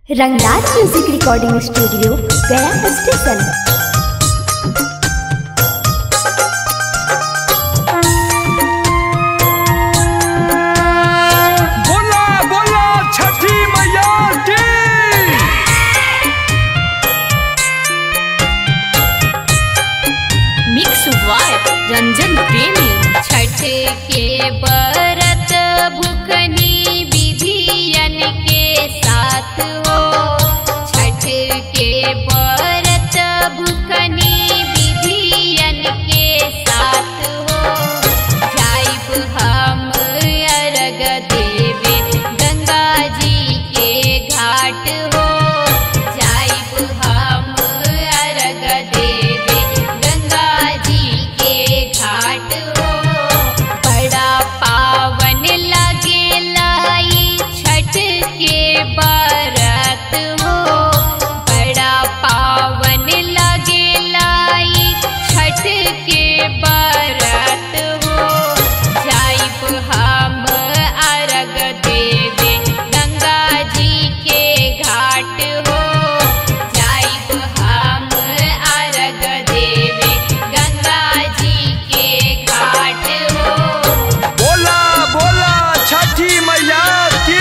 रंगदार music recording studio Gaya station. बोला बोला छठी मैया की। मिक्स वाइब रंजन प्रेमी। छठ के व्रत भुखनी विधियन के साथ हो। छठ के व्रत भुखनी विधियन के साथ हो। जाइब हम अर्घ देवे गंगा जी के घाट हो। जाइब हम अर्घ देवे गंगा जी के घाट हो। बड़ा पावन लगेला ई छठ के व्रत हो। बड़ा पावन लगेला ई छठ के व्रत हो। जाइब हम अर्घ देवे गंगा जी के घाट हो। जाइब हम अर्घ देवे गंगा जी के घाट हो। बोला बोला छठी मैया की।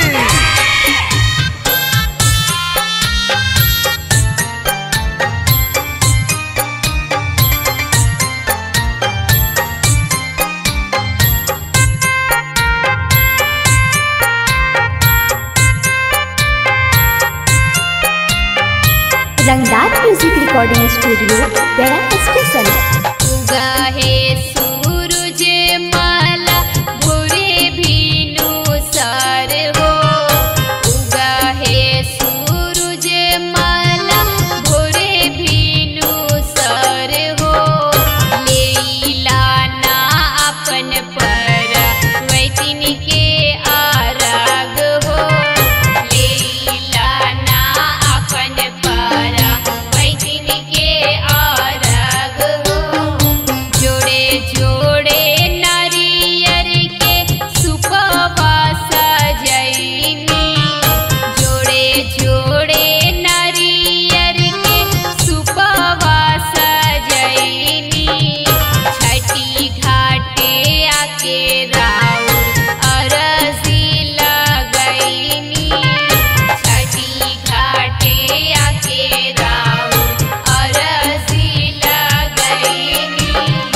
रंगदार music recording studio Gaya station. उगा है सूरज माला भोरे भीनु सर हो। उगा है सूरज माला भोरे भीनु सर हो। लेला ना अपन पर वैतिन के आरग हो। लेला ना अपन पर वैतिन के आरग हो। जोड़े जोड़े नारियर के सुपवा सजैनी। जोड़े जोड़े नारियर के सुपवा सजैनी। छठी घाटे आके राउर अरजी लगैनी। छठी घाटे आके राउर अरजी लगैनी।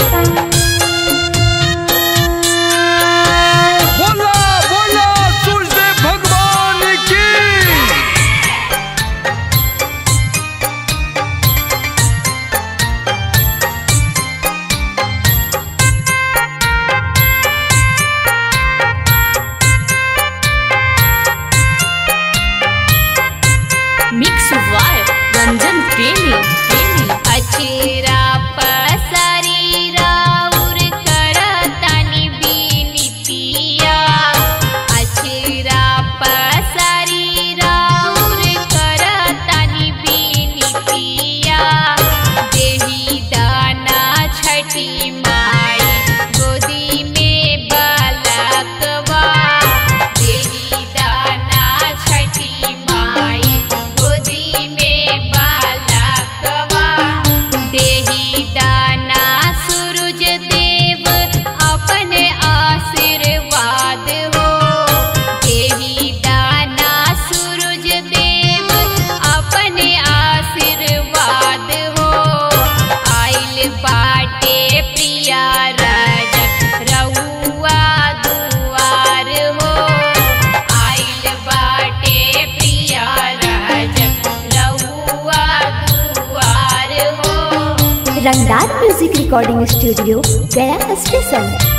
बोला बोला सूर्य भगवान की। मिक्स वाइब रंजन प्रेमी। अचेरा पसारी राउर करतानी बिनतिया। अचेरा पसारी राउर करतानी बिनतिया। देही दाना छठी माई गोदी में बालकवा। देही दाना छठी माई गोदी में बालकवा। देही दाना सूरज देव अपन आशीर्वाद हो। देही दाना सूरज देव अपन आशीर्वाद हो। आइल बाटे प्रिया राजा रउआ दुआर हो। आइल बाटे प्रिया राजा रउआ दुआर हो। रंगदार music recording studio Gaya station.